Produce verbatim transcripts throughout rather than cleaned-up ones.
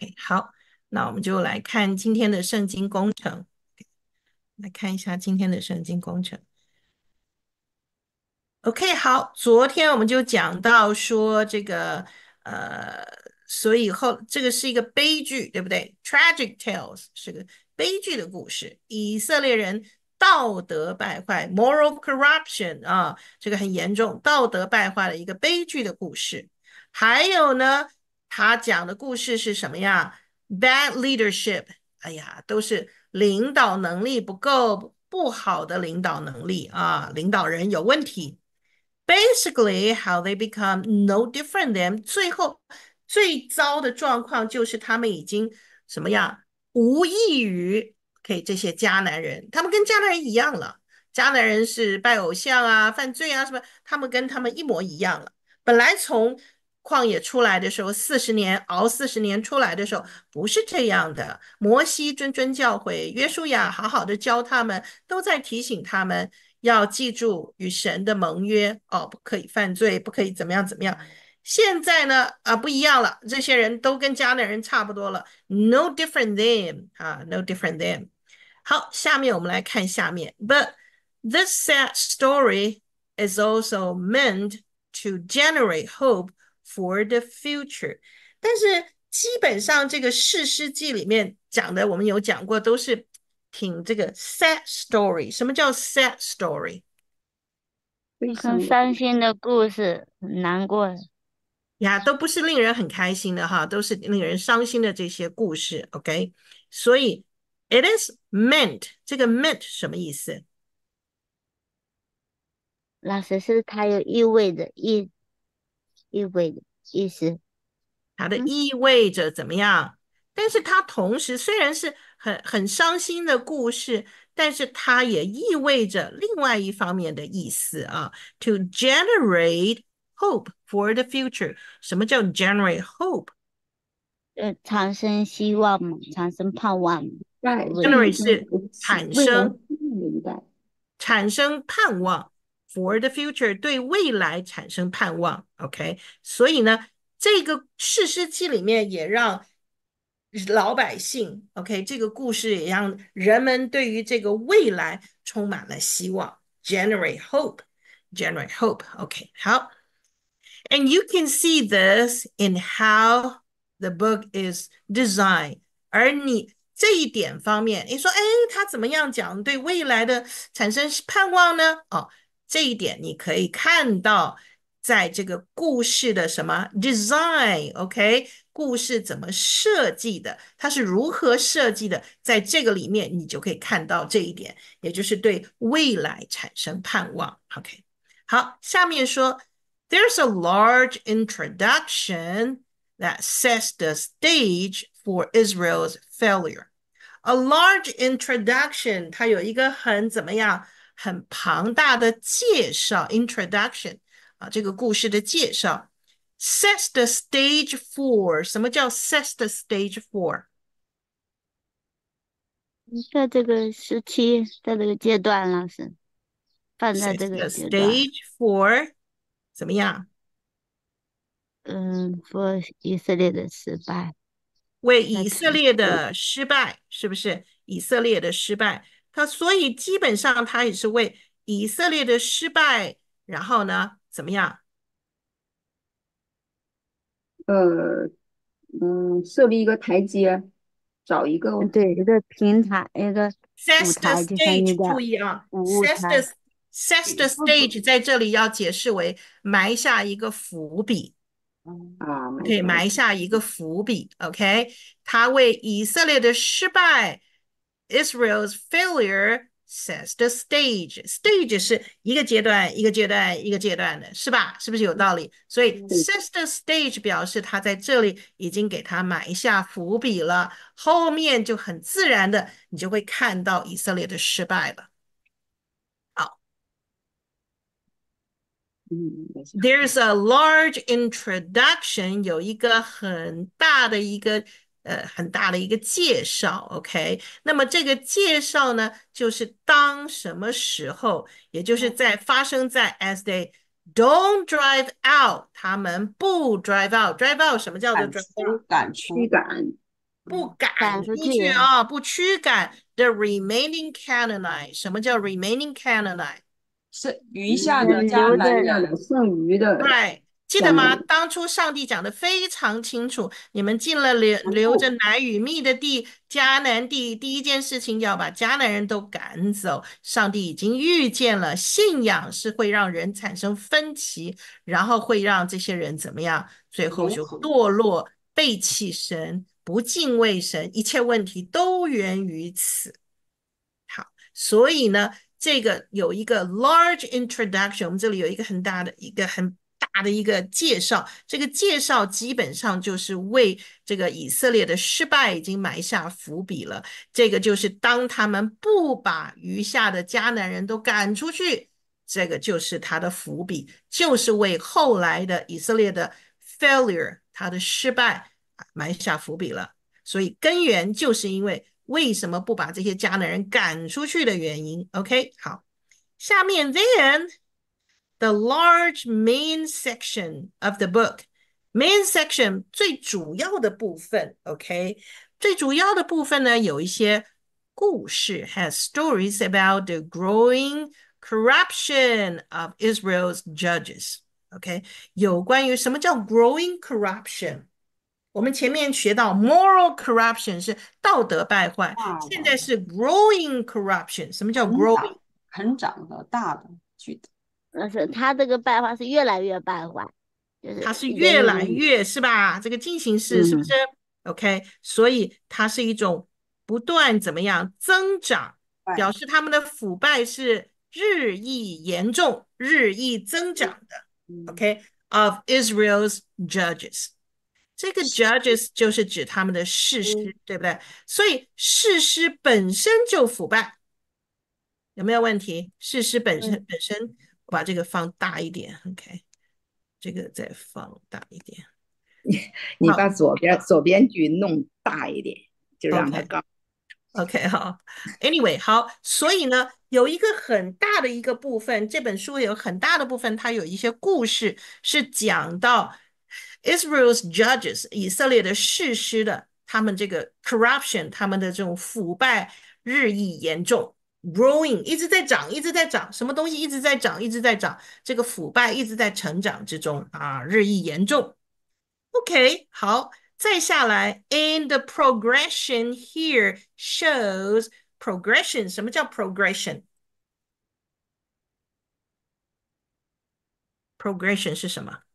OK，好，那我们就来看今天的圣经工程，来看一下今天的圣经工程。OK，好，昨天我们就讲到说这个呃，所以后这个是一个悲剧，对不对？Tragic tales 是个悲剧的故事，以色列人道德败坏 （moral corruption） 啊，这个很严重，道德败坏的一个悲剧的故事。还有呢，他讲的故事是什么呀？Bad leadership，哎呀，都是领导能力不够，不好的领导能力啊，领导人有问题。Basically, how they become no different than 最后最糟的状况就是他们已经什么样无异于 OK 这些迦南人，他们跟迦南人一样了。迦南人是拜偶像啊、犯罪啊什么，他们跟他们一模一样了。本来从旷野出来的时候，四十年熬四十年出来的时候，不是这样的。摩西谆谆教诲，约书亚好好的教他们，都在提醒他们要记住与神的盟约哦，不可以犯罪，不可以怎么样怎么样。现在呢，啊，不一样了，这些人都跟迦南人差不多了，no different them 啊，no different them。好，下面我们来看下面，But this sad story is also meant to generate hope for the future。但是基本上这个《士师记》里面讲的，我们有讲过，都是挺这个 sad story。什么叫 sad story？ 悲很伤的故事。 伤心的故事，很难过的。 呀，都不是令人很开心的哈，都是令人伤心的这些故事。OK，所以 it is meant，这个 meant 什么意思？ 老师是它有意味的意意味的意思。 它的嗯， 意味着怎么样？但是它同时虽然是很很伤心的故事，但是它也意味着另外一方面的意思啊，to generate hope for the future。什么叫 generate hope？generate 呃，产生希望嘛，产生盼望嘛， 在对不对？ 对于那是个期未来产生期望的一代。 产生盼望，for the future 对未来产生盼望。OK，所以呢，这个士师记里面也让老百姓，OK，这个故事也让人们对于这个未来充满了希望，generate hope，generate hope。OK，好，and you can see this in how the book is designed。而你这一点方面，你说，哎，他怎么样讲对未来的产生盼望呢？哦，这一点你可以看到，在这个故事的什么 design，OK，故事怎么设计的，它是如何设计的，在这个里面你就可以看到这一点，也就是对未来产生盼望。OK，好，下面说，there's a large introduction that sets the stage for Israel's failure. A large introduction，它有一个很怎么样，很庞大的介绍 introduction 啊，这个故事的介绍。Sets the stage for，什么叫 sets the stage for？ 在这个时期，在这个阶段，老师放在 Sets 这个 the 阶段， stage for 怎么样？ 嗯，for 以色列的失败， 为在以色提示列的失败，是不是？以色列的失败，他所以基本上他也是为以色列的失败，然后呢，怎么样呃嗯，设立一个台阶，找一个嗯对，一个平台，一个舞 ？Sets the 台，就像一 stage，注个意啊，sets 舞台。 the sets the stage 在这里要解释为埋下一个伏笔。 嗯， 啊，埋可以下一个。 埋下一个伏笔，OK？他为以色列的失败，Israel's failure sets the stage。stage 是一个阶段一个阶段一个阶段的，是吧？是不是有道理？所以对， sets the stage 表示他在这里已经给他埋下伏笔了，后面就很自然的你就会看到以色列的失败了。好。 嗯，埋下。 There's a large introduction，有一个很大的一个呃很大的一个介绍，OK？那么这个介绍呢，就是当什么时候，也就是在发生在 as they don't drive out，他们不 drive out，drive out 什么叫做赶 drive 出 out？ 赶出， 驱赶。 不嗯赶出赶出去， 去啊，不驱赶 the remaining Canaanite。什么叫 remaining Canaanite？ 是余下的嗯， 迦留南着剩下的人， 剩余的对，记得吗？ 迦南人， 当初上帝讲的非常清楚，你们进了流流着奶与蜜的地，迦南地，第一件事情要把迦南人都赶走。上帝已经预见了，信仰是会让人产生分歧，然后会让这些人怎么样？最后就融合。 堕落、背弃神、不敬畏神，一切问题都源于此。好，所以呢，这个有一个 large introduction，我们这里有一个很大的一个很大的一个介绍。这个介绍基本上就是为这个以色列的失败已经埋下伏笔了。这个就是当他们不把余下的迦南人都赶出去，这个就是他的伏笔，就是为后来的以色列的 failure，他的失败埋下伏笔了。所以根源就是因为为什么不把这些迦南人赶出去的原因。OK， 好，下面 then the large main section of the book。main section 最主要的部分，OK，最主要的部分呢有一些故事 has stories about the growing corruption of Israel's judges。OK，有关于什么叫 growing corruption。我们前面学到 moral corruption 是道德败坏， 大的、 现在是 growing corruption。什么叫成 growing？ 长、成长的、大的、巨的。 但是他这个败坏是越来越败坏，就是它是一点越一点， 来越是吧？这个进行式是不是嗯， ？OK，所以它是一种不断怎么样增长，表败， 示他们的腐败是日益严重、日益增长的。 嗯， OK，of Israel's judges。这个是 judges 就是指他们的士师，对不对？所以士师本身就腐败，有没有问题？士师本身嗯， 本身，我把这个放大一点，OK，这个再放大一点。 你把好左边左边句弄大一点，就让它 ，OK 刚 OK，好，Anyway，好，所以呢，有一个很大的一个部分，这本书有很大的部分，它有一些故事是讲到 Israel's judges 以色列的士师的，他们这个 corruption，他们的这种腐败日益严重，growing 一直在涨，一直在涨，什么东西一直在涨，一直在涨，这个腐败一直在成长之中啊，日益严重。OK，好，再下来，and the progression here shows progression。什么叫 progression？progression 是什么？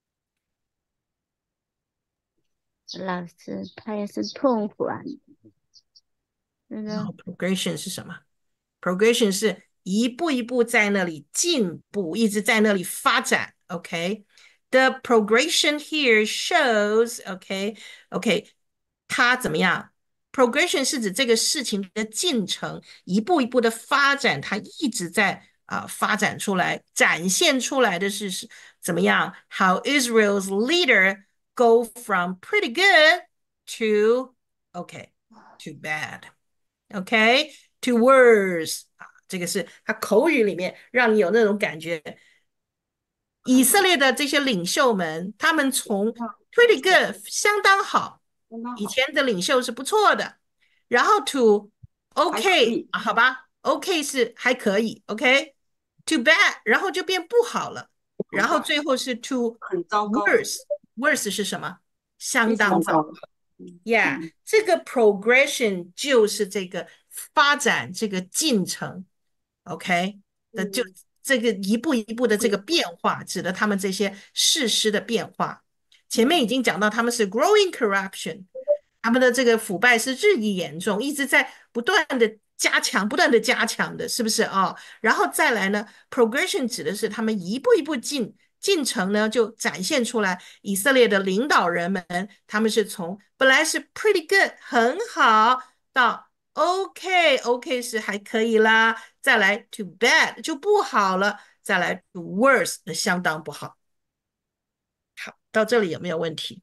老师他也是痛苦啊，那个然后 progression 是什么？progression 是一步一步在那里进步，一直在那里发展。OK，the progression here shows OK，OK，它怎么样？progression 是指这个事情的进程，一步一步的发展，它一直在啊、呃发展出来，展现出来的是是怎么样？How Israel's leader go from pretty good to OK to bad。OK，to worse 啊，这个是他口语里面让你有那种感觉。以色列的这些领袖们，他们从 pretty good 相当好，以刚刚好， 前的领袖是不错的，然后 to 还可 OK 以， 啊，好吧，OK 是还可以，OK，to bad，然后就变不好了，然后很坏， 最后是 to 很糟糕， worse，worse 是什么？相非常糟。 当糟。 嗯 Yeah， 嗯这个 progression 就是这个发展这个进程，OK，那就嗯， 这个一步一步的这个嗯变化，指的他们这些事实的变化。前面已嗯， 经讲到他们是 growing corruption，他们的这个腐败是日益严重，一直在不断的加强，不断的加强的，是不是啊？然后再来呢，progression 指的是他们一步一步进进程呢，就展现出来以色列的领导人们，他们是从本来是 pretty good 很好到 OK OK 是还可以啦，再来 to bad 就不好了，再来 to worse 相当不好。好，到这里有没有问题？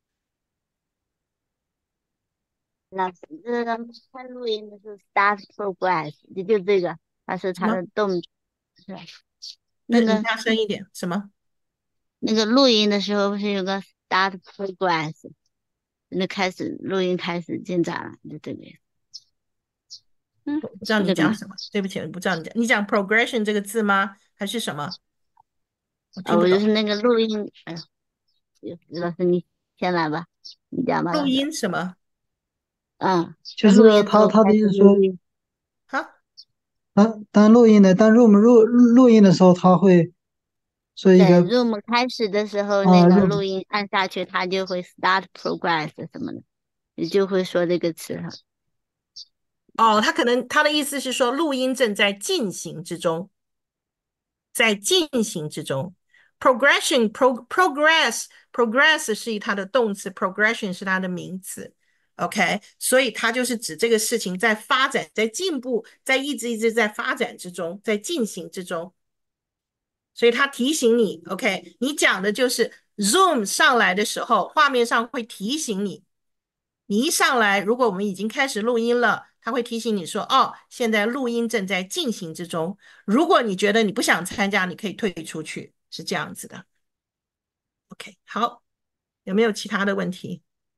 老师这个看录音的是 start progress，就就这个，它是它什么？ 的动词。 那你那个大声一点，什么？ 那个录音的时候不是有个 start progress， 那开始录音开始进展了，就这个意思。嗯， 我不知道是这个吗？ 你讲什么，对不起，我不知道你讲，你讲 progression 这个字吗？还是什么？我啊， 听不懂。 我就是那个录音，哎呦，老师你先来吧，你讲吧， 录老师。 音什么？ 嗯， 就是录音之他他的后开意思说， 始录音， 哈？ 当当录音的，当 room 录录音的时候，他会说一对个 ，Zoom 开始的时候那啊个 room 录音按下去，它就会 start progress 什么的，你就会说这个词了。 哦，他可能他的意思是说，录音正在进行之中，在进行之中。progression pro progress progress 是它的动词，progression 是它的名词。OK，所以它就是指这个事情在发展、在进步、在一直一直在发展之中，在进行之中。所以它提醒你 ，OK，你讲的就是 Zoom 上来的时候，画面上会提醒你，你一上来，如果我们已经开始录音了，它会提醒你说，哦，现在录音正在进行之中。如果你觉得你不想参加，你可以退出去，是这样子的。OK，好，有没有其他的问题？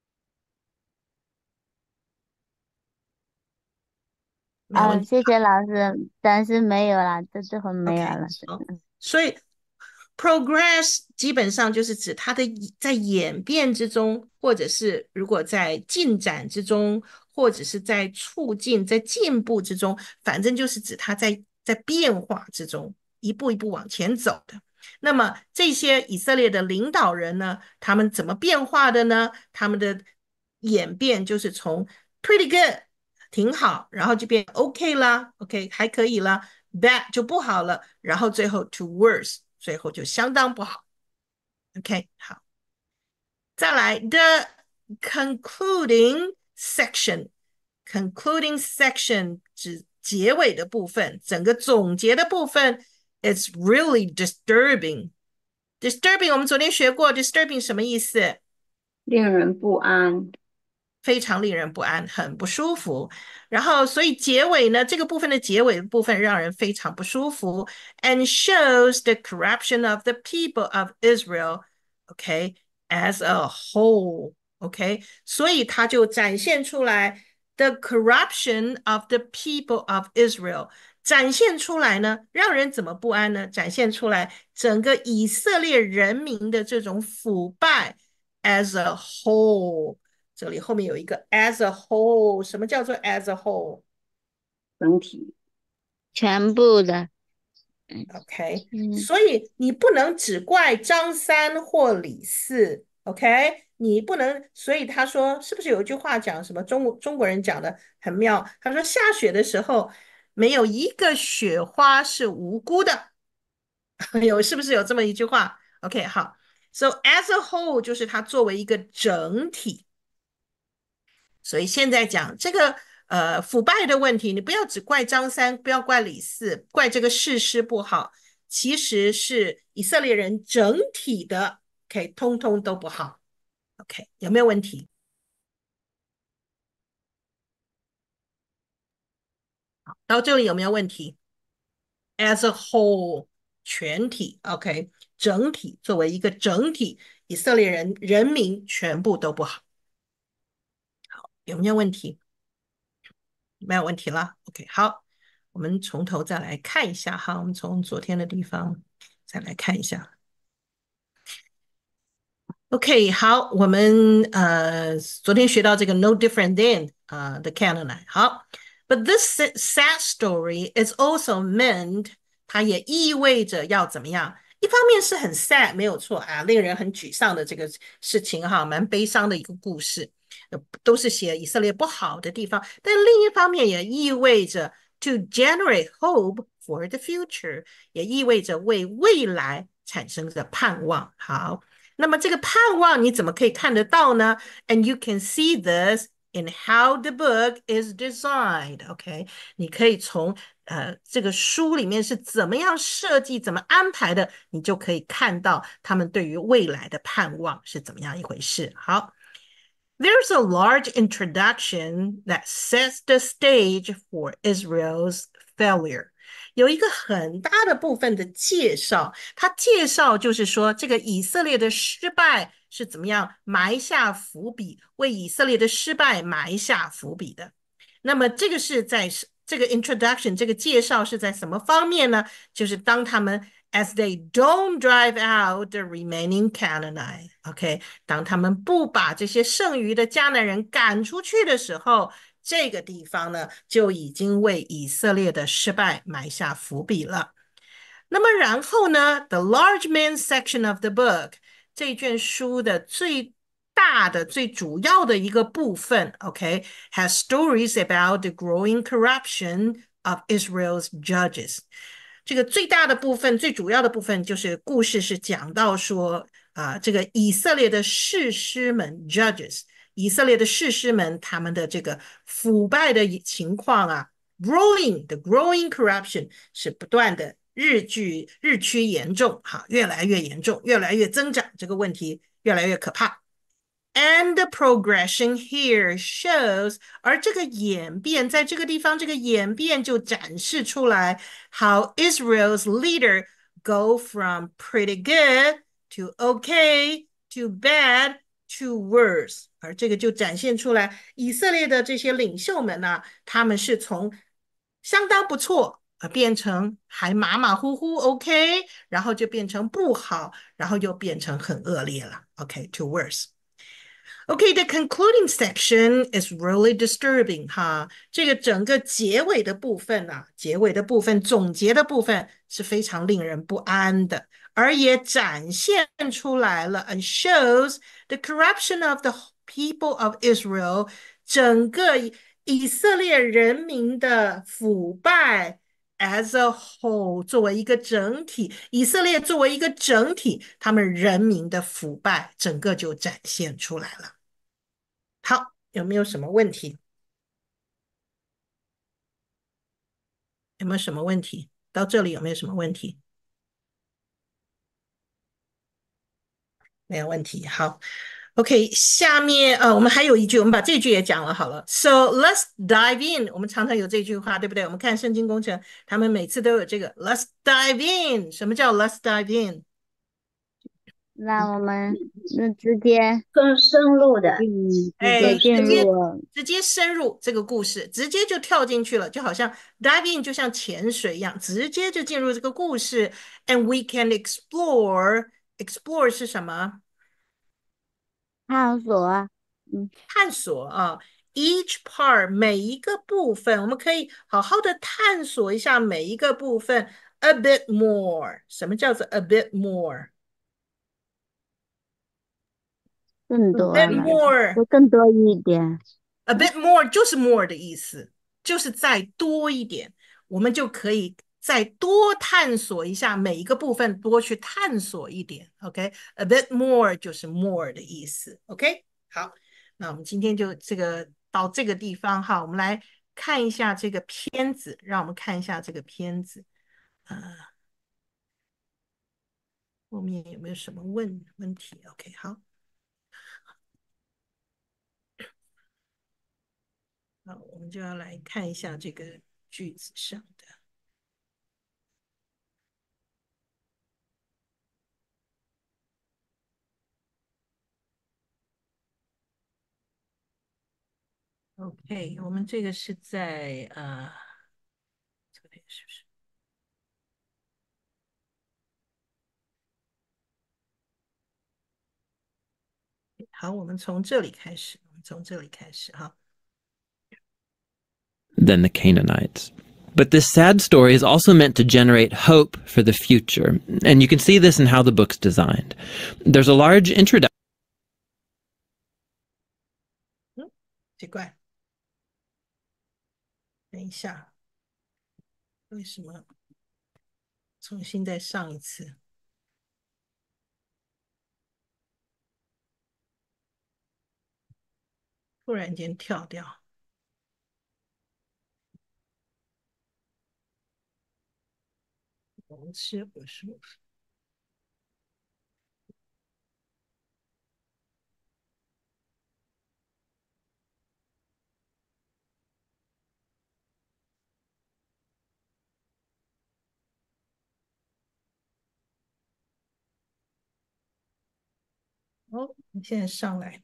没有问啊， 题。 谢谢老师，但是没有了，这这会没有 OK， 了，是。 好，所以 progress 基本上就是指它的在演变之中，或者是如果在进展之中，或者是在促进、在进步之中，反正就是指它在在变化之中，一步一步往前走的。那么这些以色列的领导人呢，他们怎么变化的呢？他们的演变就是从 pretty good 挺好，然后就变 OK 啦，OK 还可以啦，bad 就不好了，然后最后 to worse，最后就相当不好。OK，好，再来 the concluding section，concluding section 指结尾的部分，整个总结的部分 it's really disturbing。disturbing 我们昨天学过 disturbing 什么意思？ 令人不安。 非常令人不安，很不舒服。然后，所以结尾呢，这个部分的结尾部分让人非常不舒服，and shows the corruption of the people of Israel, OK, as a whole, OK，所以它就展现出来 the corruption of the people of Israel。展现出来呢，让人怎么不安呢？展现出来整个以色列人民的这种腐败 as a whole。这里后面有一个 as a whole， 什么叫做 as a whole？ 整体。 全部的，嗯 OK， 嗯， 所以你不能只怪张三或李四，OK，你不能，所以他说是不是有一句话讲什么中中国人讲的很妙？他说下雪的时候没有一个雪花是无辜的，有是不是有这么一句话？OK，好，so as a whole 就是它作为一个整体。所以现在讲这个呃腐败的问题，你不要只怪张三，不要怪李四，怪这个事实不好，其实是以色列人整体的，OK，通通都不好，OK，有没有问题？到这里有没有问题？As a whole，全体，OK，整体作为一个整体，以色列人人民全部都不好，有没有问题？没有问题了，OK，好，我们从头再来看一下哈，我们从昨天的地方再来看一下。OK，好，我们呃昨天学到这个 no different than 啊、呃、的 Canaanite，好，but this sad story is also meant，它也意味着要怎么样？一方面是很 sad，没有错啊，令人很沮丧的这个事情哈，蛮悲伤的一个故事，呃都是写以色列不好的地方，但另一方面也意味着 to generate hope for the future，也意味着为未来产生着盼望。好。那么这个盼望你怎么可以看得到呢？ And you can see this in how the book is designed. OK， 你可以从呃这个书里面是怎么样设计、怎么安排的，你就可以看到他们对于未来的盼望是怎么样一回事。好。There's a large introduction that sets the stage for Israel's failure. 有一个很大的部分的介绍，它介绍就是说这个以色列的失败是怎么样埋下伏笔，为以色列的失败埋下伏笔的。那么这个是在这个 introduction 这个介绍是在什么方面呢？就是当他们 as they don't drive out the remaining Canaanite，OK，、okay? 当他们不把这些剩余的迦南人赶出去的时候，这个地方呢就已经为以色列的失败埋下伏笔了。那么然后呢 ，the large main section of the book 这卷书的最大的、最主要的一个部分 ，OK，has、okay, stories about the growing corruption of Israel's judges。这个最大的部分、最主要的部分就是故事是讲到说啊、呃，这个以色列的士师们 （judges），以色列的士师们他们的这个腐败的情况啊 ，growing the growing corruption 是不断的日剧日趋严重，哈，越来越严重，越来越增长，这个问题越来越可怕。And the progression here shows， 而这个演变在这个地方，这个演变就展示出来 how Israel's leader go from pretty good to okay to bad to worse， 而这个就展现出来以色列的这些领袖们呢、啊，他们是从相当不错变成还马马虎虎 OK， 然后就变成不好，然后又变成很恶劣了 OK to worse。Okay, the concluding section is really disturbing 哈，这个整个结尾的部分啊，结尾的部分总结的部分是非常令人不安的，而也展现出来了 and shows the corruption of the people of Israel， 整个以色列人民的腐败 as a whole， 作为一个整体，以色列作为一个整体，他们人民的腐败整个就展现出来了。好，有没有什么问题？有没有什么问题？到这里有没有什么问题？没有问题。好 ，OK， 下面呃，我们还有一句，我们把这句也讲了好了。So let's dive in。我们常常有这句话，对不对？我们看圣经工程，他们每次都有这个 Let's dive in。什么叫 Let's dive in？ 那我们是直接更深入的， 嗯，直哎， 接进直接入， 直接深入这个故事，直接就跳进去了，就好像 dive in 就像潜水一样，直接就进入这个故事。And we can explore explore 是什么？ 探索，嗯， 探索啊。Each part 每一个部分，我们可以好好的探索一下每一个部分 a bit more。什么叫做 a bit more？ 更 A 多 bit 了， more， 就更多一点。 A bit more 就是 more 的意思，就是再多一点，我们就可以再多探索一下每一个部分，多去探索一点。OK，a bit more 就是 more 的意思。OK，好，那我们今天就这个到这个地方哈，我们来看一下这个片子，让我们看一下这个片子，呃，后面有没有什么问问题？OK，好。好，我们就要来看一下这个句子上的。OK，我们这个是在呃，这边是不是？好，我们从这里开始，我们从这里开始哈。 Than the Canaanites. But this sad story is also meant to generate hope for the future, and you can see this in how the book's designed. There's a large introduction. 嗯，奇怪，等一下，为什么重新再上一次？突然间跳掉。我们吃果蔬。 好，现在上来。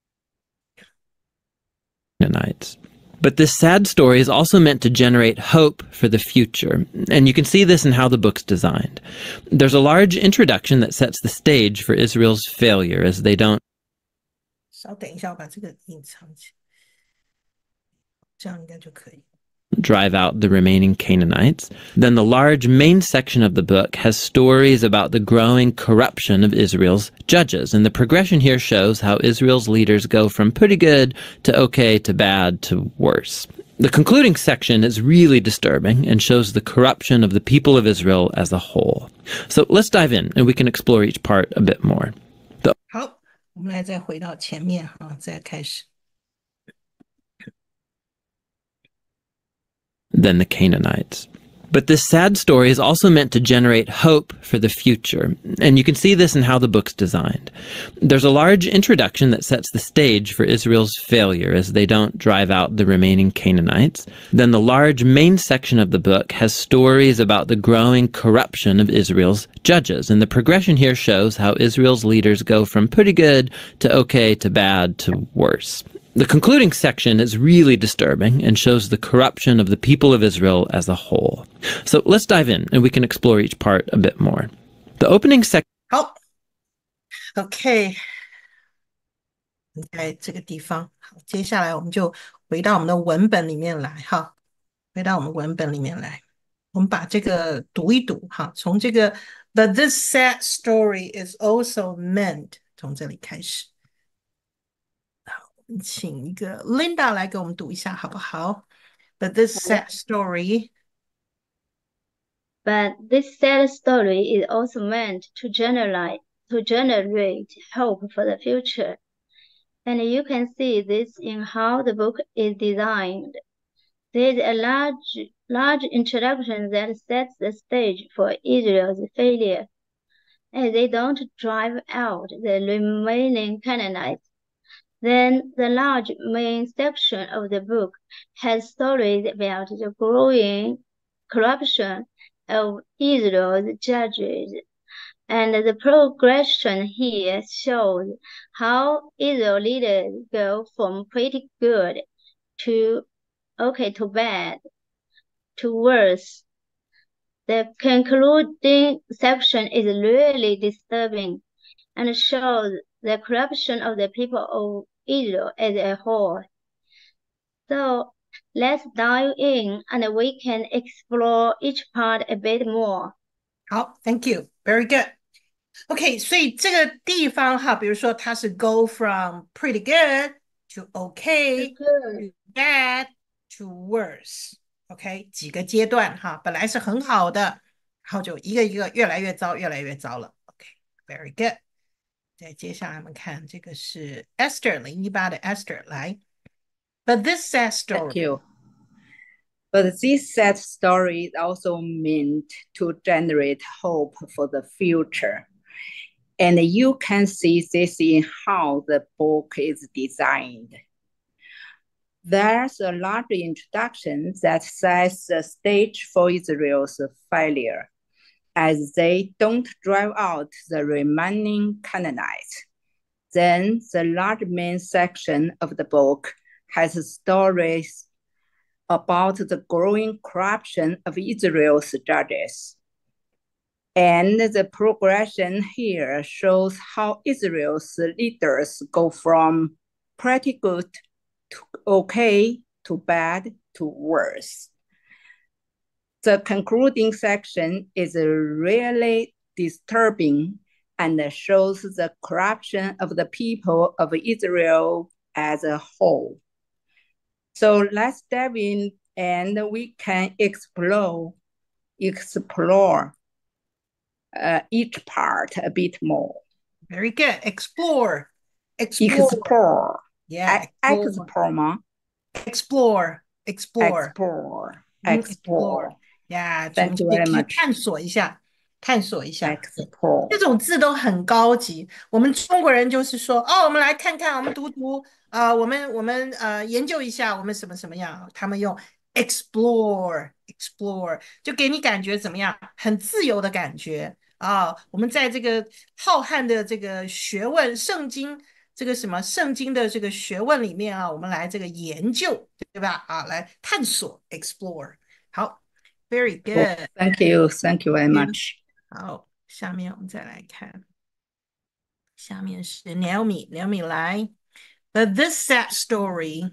Canaanites. But this sad story is also meant to generate hope for the future, and you can see this in how the book's designed. There's a large introduction that sets the stage for Israel's failure as they don't 稍等一下，我把这个隐藏起来，这样应该就可以。 drive out the remaining Canaanites. Then the large main section of the book has stories about the growing corruption of Israel's judges, and the progression here shows how Israel's leaders go from pretty good to okay to bad to worse. The concluding section is really disturbing and shows the corruption of the people of Israel as a whole. So let's dive in and we can explore each part a bit more. The 好，我们来再回到前面啊，再开始。 Then the Canaanites. But this sad story is also meant to generate hope for the future, and you can see this in how the book's designed. There's a large introduction that sets the stage for Israel's failure as they don't drive out the remaining Canaanites. Then the large main section of the book has stories about the growing corruption of Israel's judges, and the progression here shows how Israel's leaders go from pretty good to okay to bad to worse. The concluding section is really disturbing and shows the corruption of the people of Israel as a whole. So let's dive in and we can explore each part a bit more. The opening section 好，OK，在这个地方，好，接下来我们就回到我们的文本里面来，哈，回到我们文本里面来，我们把这个读一读，哈，从这个 But this sad story is also meant，从这里开始。请一个 Linda 来给我们读一下好不好？ But this sad story But this sad story is also meant to generate to generate hope for the future. And you can see this in how the book is designed. There is a large large introduction that sets the stage for Israel's failure, as they don't drive out the remaining Canaanites. Then the large main section of the book has stories about the growing corruption of Israel's judges, and the progression here shows how Israel leaders go from pretty good to okay to bad to worse. The concluding section is really disturbing and shows the corruption of the people of Israel as a whole. So let's dive in and we can explore each part a bit more. 好 ，Thank you, very good. OK， 所以这个地方哈，比如说它是 go from pretty good to okay to bad to worse。OK， 几个阶段哈，本来是很好的，然后就一个一个越来越糟，越来越糟了。OK，very good。再接下来我们看这个是 Esther 零一八的 Esther 来。But this sad story. Thank you. But this sad story is also meant to generate hope for the future. And you can see this in how the book is designed. There's a large introduction that sets the stage for Israel's failure, as they don't drive out the remaining Canaanites. Then the large main section of the book has stories about the growing corruption of Israel's judges. And the progression here shows how Israel's leaders go from pretty good to okay to bad to worse. The concluding section is really disturbing and shows the corruption of the people of Israel as a whole. So let's dive in and we can explore, explore uh, each part a bit more. Very good. Explore. Explore. Explore. Yeah. Explore. Explore. Explore. Explore. Explore. Explore. Yeah. Thank you very much. 探索一下，探索一下。 Explore. 这种字都很高级。我们中国人就是说，哦，我们来看看，我们读读，呃，我们我们呃研究一下，我们什么什么样。他们用 explore explore 就给你感觉怎么样？很自由的感觉啊，我们在这个浩瀚的这个学问，圣经这个什么圣经的这个学问里面啊，我们来这个研究，对吧？啊，来探索 explore。好，very Oh, good。 thank you, thank you very 嗯 much. 好，下面我们再来看，下面是 Naomi，Naomi 来。But this sad story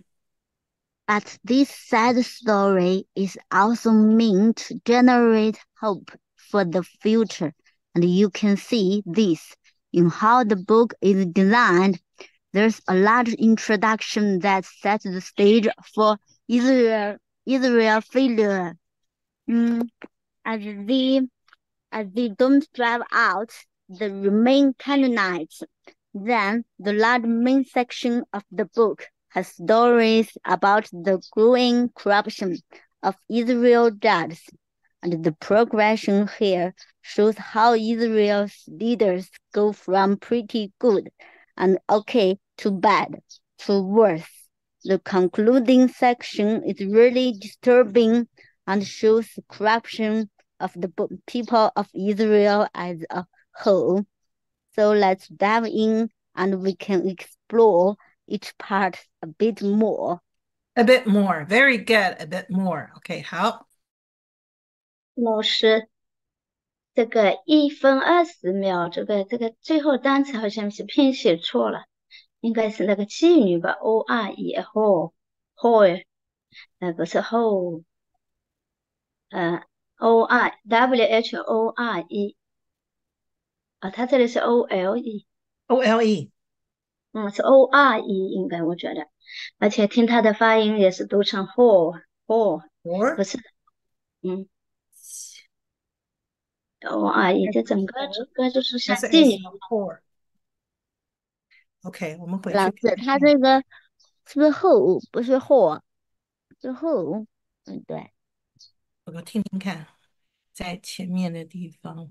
But this sad story is also meant to generate hope for the future, and you can see this in how the book is designed. There's a large introduction that sets the stage for Israel Israel failure. Mm, as they as they don't drive out the remaining Canaanites, then the large main section of the book has stories about the growing corruption of Israel judges, and the progression here shows how Israel's leaders go from pretty good and okay to bad to worse. The concluding section is really disturbing and shows the corruption of the people of Israel as a whole. So let's dive in and we can explore each part a bit more. a bit more. Very good. A bit more. OK， 好。 老师，这个一分二十秒，这个这个最后单词好像是拼写错了，应该是那个妓女吧 ，O R E whore whore，呃不是 whole，呃 O R W H O R E，啊，它这里是 O L E， O L E。 嗯，是 O R E 应该我觉得，而且听它的发音也是读成 whore whore， or 不是，嗯。O R E 这整个整个就是像还是妓 S 女。 or OK， 我们回去老师， 看他这个是不是后不是后？是后，嗯，对。 我听听看，在前面的地方。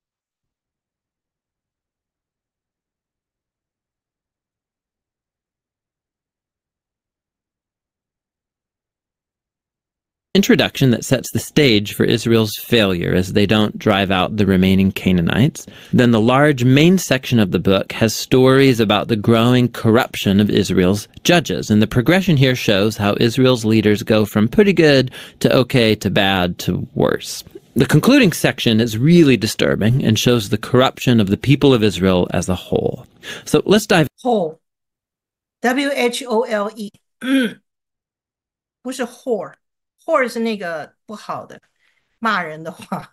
Introduction that sets the stage for Israel's failure as they don't drive out the remaining Canaanites. Then the large main section of the book has stories about the growing corruption of Israel's judges. And the progression here shows how Israel's leaders go from pretty good to okay to bad to worse. The concluding section is really disturbing and shows the corruption of the people of Israel as a whole. So let's dive whole W H O L E 不是 whore whore 是那个不好的骂人的话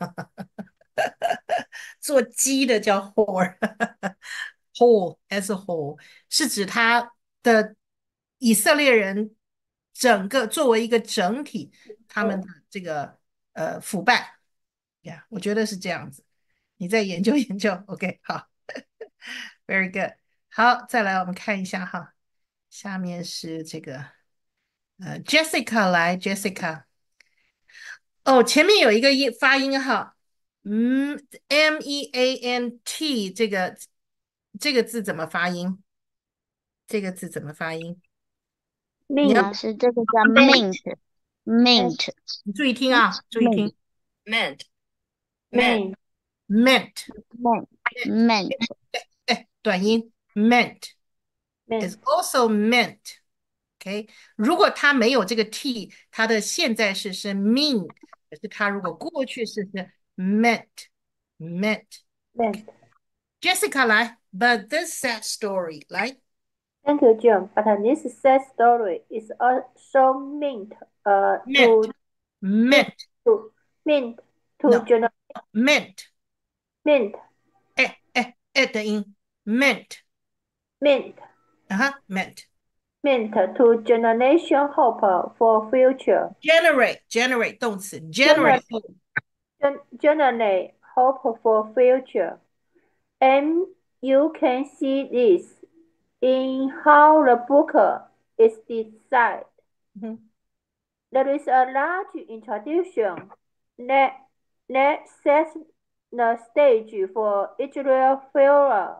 做鸡的叫 whore whole as a whole 是指他的以色列人整个作为一个整体他们的这个呃腐败呀， yeah, 我觉得是这样子，你再研究研究 OK 好very good 好，再来我们看一下哈，下面是这个呃 Jessica 来 Jessica 哦，前面有一个音发音哈，嗯 M E A N T 这个这个字怎么发音？这个字怎么发音？你要老师，这个叫 mint mint， 你注意听啊，注意听 meant mint meant mint mint 哎，短音 meant is also meant OK， 如果它没有这个 t， 它的现在式是 mean， 可是它如果过去式是 meant meant meant. Jessica 来 But this sad story 来 Thank you, John. But this sad story is also meant uh meant to meant to meant to No. generate meant meant 哎哎哎的音 meant meant 啊哈 meant meant to generation hope for future. generate generate 动词 generate Gen- generate hope for future. And you can see this in how the book is designed. 嗯哼 There is a large introduction that, that sets the stage for Israel failure.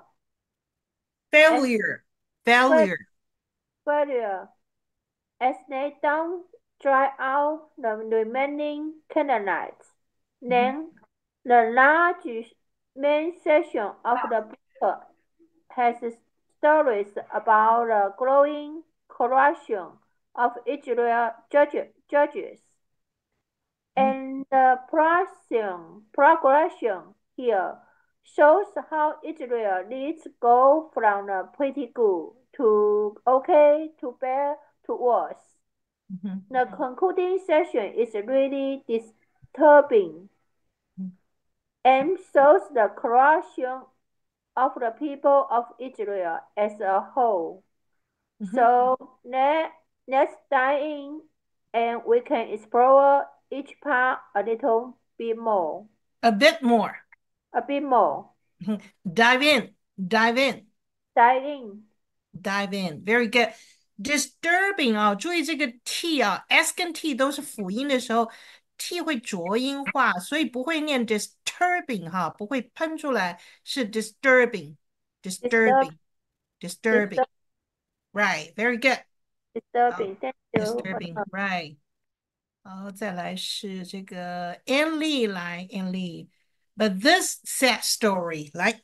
failure failure failure as they don't drive out the remaining Canaanites. Then the large main section of the book has stories about the growing corruption of Israel judge, judges. And the progression, progression here shows how Israel leads go from uh, pretty good to okay to bad to worse. Mhm. The concluding section is really disturbing and shows the corruption of the people of Israel as a whole. Mhm. So let, let's dive in and we can explore each part a little bit more. A bit more. A bit more. Dive in, dive in, Dive in. dive in. Very good. Disturbing 啊，注意这个 t 啊 ，s 跟 t 都是辅音的时候，t 会浊音化，所以不会念 disturbing 哈，不会喷出来，是 disturbing, disturbing, disturbing. Right, very good. Disturbing. Thank you. Disturbing, right. 好，再来是这个 Ann-Lee 来 Ann-Lee. But this sad story, like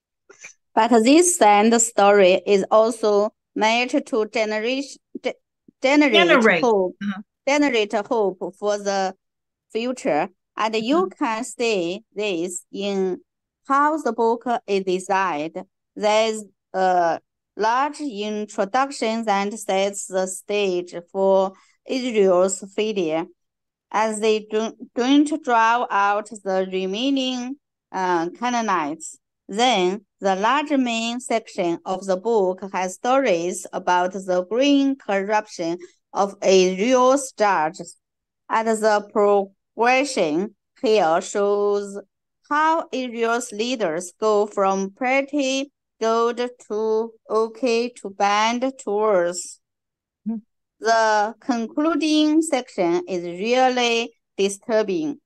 But this sad story is also meant to generate ge- generate, Generate. hope, Uh-huh. generate hope for the future. And you can see this in how the book is designed. There's a large introduction that sets the stage for Israel's failure. As they don't, don't draw out the remaining uh, Canaanites, then the large main section of the book has stories about the growing corruption of Israel's judges. And the progression here shows how Israel's leaders go from pretty good to okay to bad to worse. Mhm. The concluding section is really disturbing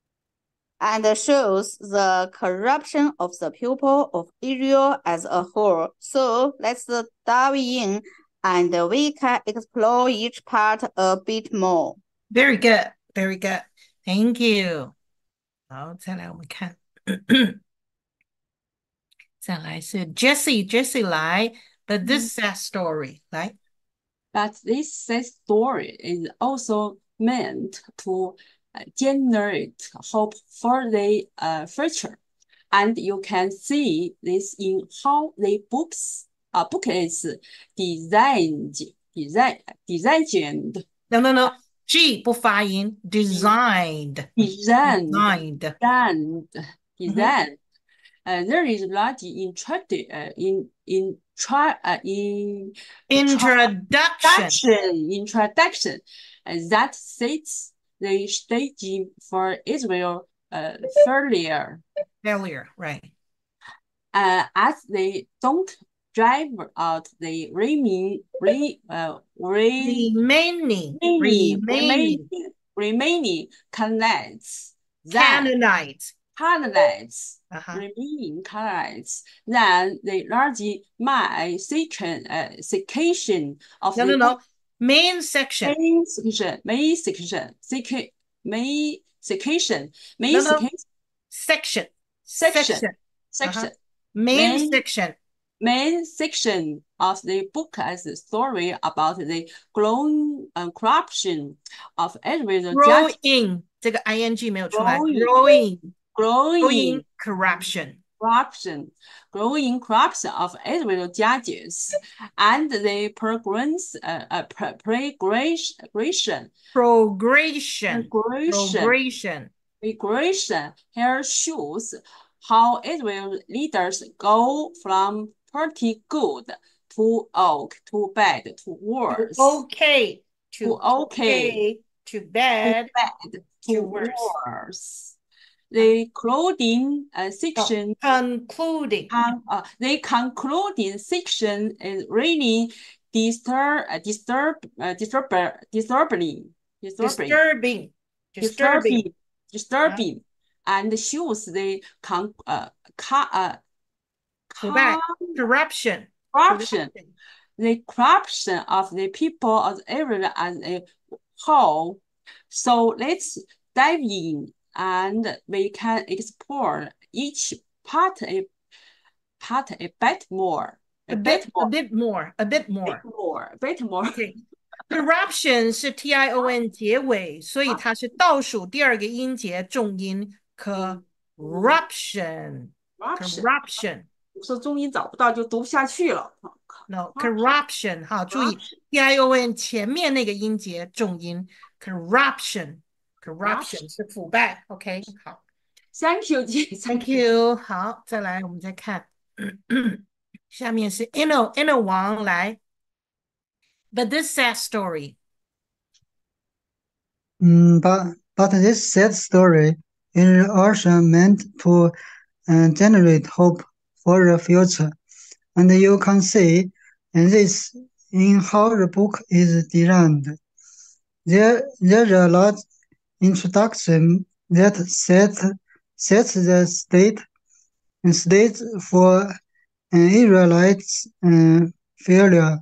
and shows the corruption of the people of Israel as a whole. So let's dive in and we can explore each part a bit more. very good, very good. Thank you. 好，再来我们看，再来是 Jessie Jessie 来 But this sad story 来 But this sad story is also meant to uh, generate hope for the uh, future. And you can see this in how the books uh, book is designed, design, designed, No no no G 不发音 Designed designed, Designed designed, designed. Uh, there is a lot in uh, in in try uh, in Introduction introduction introduction uh, that sets the stage for Israel uh, failure. Failure right Uh, as they don't drive out the remaining re, uh, re, Remaining remaining Remaining remaining remaining Canaanites. Then Canaanites Canaanites. uh-huh. Remaining Canaanites, then the large main section, uh, section of No the no no Main section main section, main section, section, main section, main No, no. section, Section section, Section section, uh-huh. Main Main- section main section of the book as a story about the growing uh, corruption of Israel, judge- Growing 这个 ing 没有出来 Growing Growing growing Growing corruption corruption, growing corruption of Israel judges, and the progress, uh, uh, pro- progression, Progression progression, Progression progression here shows how Israel leaders go from pretty good to ok to bad to worse, Okay to To okay. to bad bad to, to worse. worse. The clothing uh, section Concluding Con- uh, the concluding section is really disturb, uh, disturb, uh, disturb, disturbing, disturbing, Disturbing Disturbing disturbing, disturbing, and shows the con, uh, ca, uh, Go back. con- Corruption corruption, the corruption of the people of Israel as a whole. So let's dive in, and we can explore each part a part a bit more, a A bit bit, a more, bit more, a bit bit more. more, bit more. OK, corruption 是 T I O N 结尾，所以它是倒数第二个音节重音 corruption。 Corruption， corruption 说中音找不到就读不下去了。 no corruption 好，注意 T I O N 前面那个音节重音 corruption corruption 是腐败。OK， 好 Thank you， 姐 ，Thank you。好，再来我们再看，下面是 Inno Inno 王来。But this sad story. Mm, but but this sad story is also meant to uh, generate hope for the future, and you can see this in how the book is designed. There there's a large introduction that set sets the state stage for uh, Israelites' uh, failure.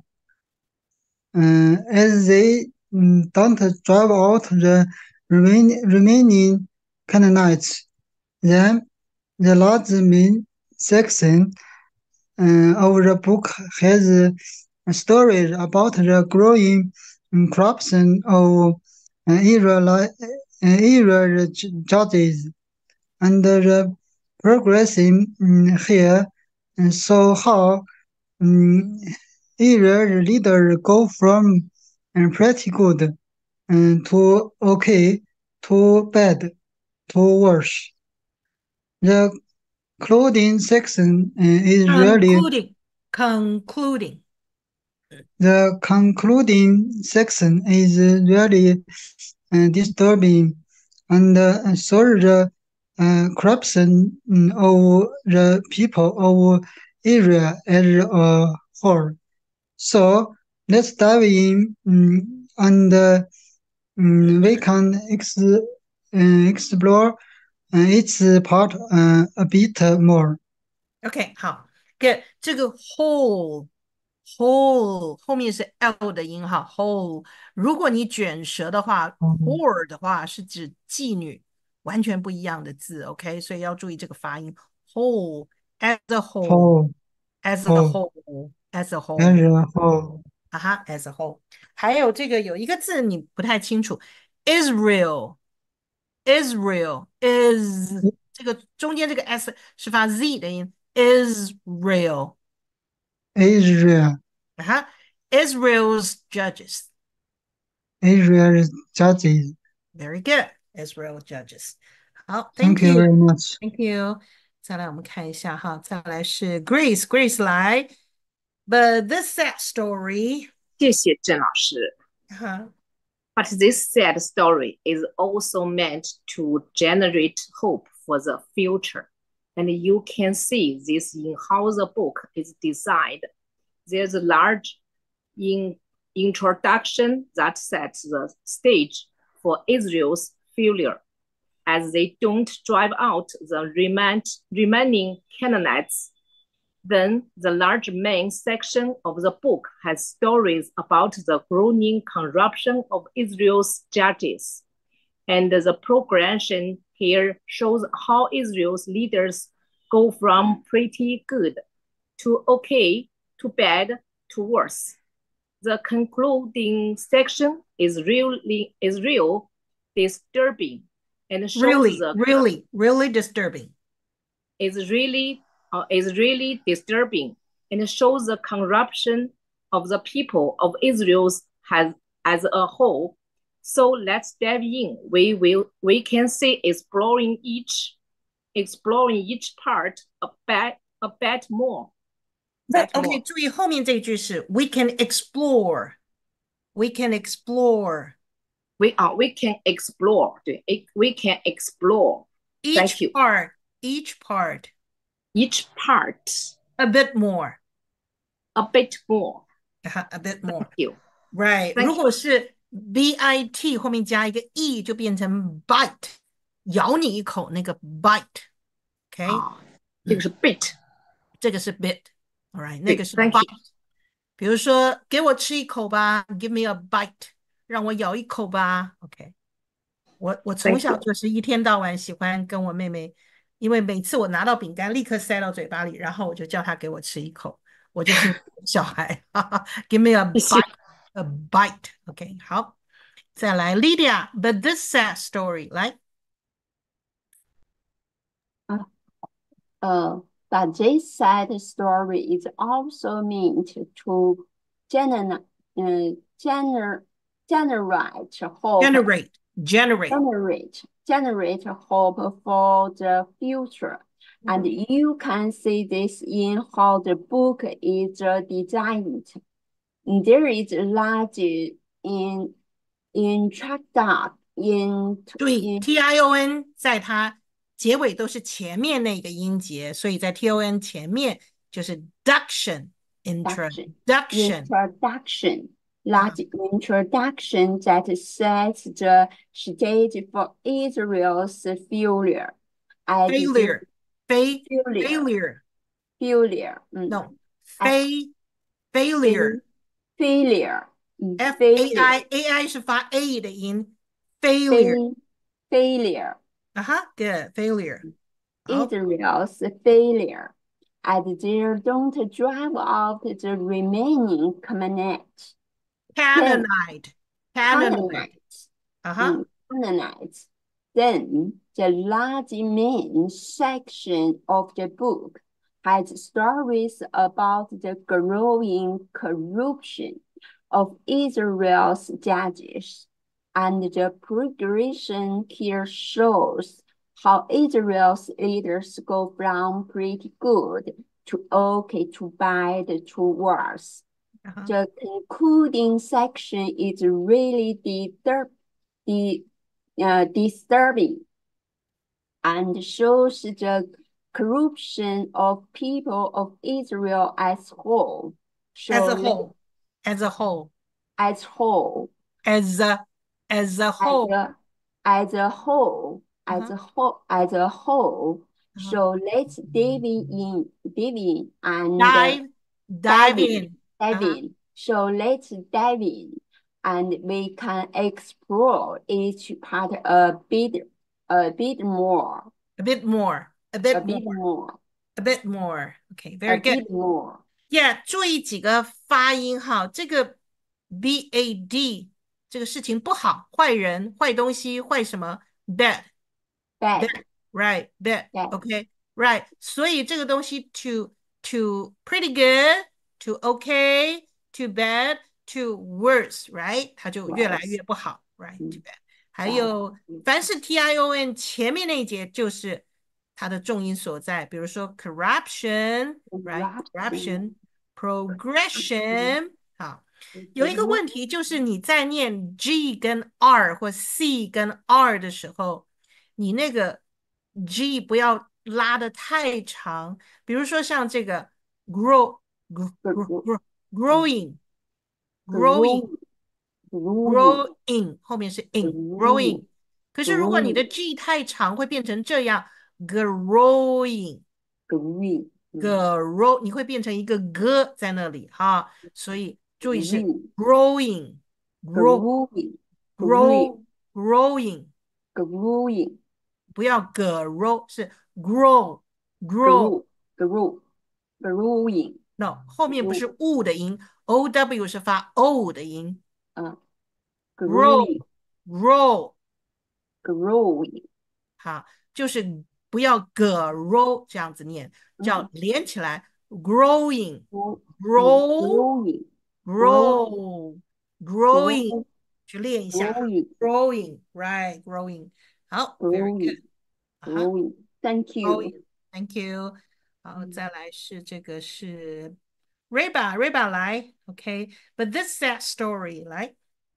Uh, as they mm, don't drive out the remain, remaining Canaanites, then the large main section uh, of the book has uh, stories about the growing um, corruption of uh, Israel, uh, Israel judges and the progressing um, here and so how um, Israel leaders go from uh, pretty good uh, to okay to bad to worse. The clothing section uh, is really Concluding, concluding. the concluding section is really uh, disturbing and uh, shows the uh, corruption mm, of the people of Israel as a whole. So let's dive in mm, and uh, mm, we can ex uh, explore uh, its part uh, a bit more. OK， 好 ，get 这个 whole whole 后面是 l 的音哈 whole。如果你卷舌的话嗯 ，whore 的话是指妓女，完全不一样的字。OK，所以要注意这个发音 whole as a whole Whole, as the whole, whole as a as whole a whole. 啊哈 as a whole。还有这个有一个字你不太清楚 Israel Israel is 这个中间这个 s 是发 z 的音 Israel。 Israel, 啊哈 Israel's judges Israel's judges. very good Israel judges 好 Thank thank you you very much. thank you 再来我们看一下哈再来是 Grace Grace 来 but this sad story 谢谢郑老师。 啊哈 But this sad story is also meant to generate hope for the future. And you can see this in how the book is designed. There's a large in introduction that sets the stage for Israel's failure, as they don't drive out the remain, remaining Canaanites. Then the large main section of the book has stories about the growing corruption of Israel's judges. And the progression here shows how Israel's leaders go from pretty good to okay to bad to worse. The concluding section is really is real disturbing and shows really the really really disturbing is really uh, is really disturbing and shows the corruption of the people of Israel has as a whole. So let's dive in. We will we can see exploring each exploring each part a bit a bit more. But bit OK more. 注意后面这句是 we can explore we can explore We are we can explore. 对 we can explore. Thank each you. part each part Each part a bit more a bit more. 啊哈 a bit more Thank you. right Thank 如果是 bit 后面加一个 e 就变成 bite 咬你一口那个 bite OK 啊，这个是 bit. 这个是 bit all right 那对个是 Thank you. bite 比如说给我吃一口吧 give me a bite 让我咬一口吧 OK 我我从 Thank 小 you. 就是一天到晚喜欢跟我妹妹因为每次我拿到饼干立刻塞到嘴巴里，然后我就叫他给我吃一口，我就是小孩，哈哈 ，Give me a 谢谢。 bite, a bite. OK， 好，再来 Lydia, but this sad story, 来， 啊，呃，but this sad story is also meant to gener, 呃，gener, generate hope, generate, generate. generate, generate hope for the future. And you can see this in how the book is designed. There is a large in introduction in 注意 in T I O N 在它结尾都是前面那个音节，所以在 T O N 前面就是 duction, introduction introduction. introduction large introduction that sets the stage for Israel's failure. And Failure, fa- failure failure. failure 嗯 No, F- fa- failure. failure 嗯 F A failure I A I 是发 A 的音 failure failure 啊哈 good failure 好 Israel's failure, and they don't drive out the remaining Canaanites. Canaanite Canaanite Canaanites, 啊哈 mm, Canaanites. Then the large main section of the book has stories about the growing corruption of Israel's judges, and the progression here shows how Israel's leaders go from pretty good to okay to bad to worse. 啊哈 The concluding section is really disturb, the, uh, disturbing and shows the corruption of people of Israel as whole. So as a let- whole as a whole as whole, as a as a as whole a, as a whole, as Uh-huh. a whole, as a whole. Uh-huh. So let's dive in, dive in and dive dive in dive Uh-huh. in. So let's dive in, and we can explore each part a bit, a bit more, a bit more a a bit bit more more, a bit more okay a very good bit more. yeah 注意几个发音哈这个 B A D 这个事情不好坏人坏东西坏什么 bad Bad, bad right bad Bad. okay right 所以这个东西 to to pretty good to okay to bad to worse right 它就越来 Worse. 越不好 right 嗯 to bad 还有凡是 T I O N 前面那一节就是它的重音所在比如说 corruption right corruption progression 好有一个问题就是你在念 G 跟 R 或 C 跟 R 的时候你那个 G 不要拉得太长，比如说像这个 grow grow grow growing growing Growing, growing 后面是 in growing， 可是如果你的 G 太长，会变成这样 growing growing, grow， 你会变成一个 g 在那里哈，所以注意是 growing, growing grow growing, grow growing。 growing, 不要 grow 是 grow grow grow, grow, growing, no 后面不是 u 的音 o w 是发 o 的音啊 grow growing, grow growing, 好就是不要 grow 这样子念叫连起来 growing grow growing, grow growing 去练一下 growing, growing right growing 好 very growing, good 啊哈 growing. Thank you. growing thank you 好再来是这个是 Reba Reba 来 OK but this sad story 来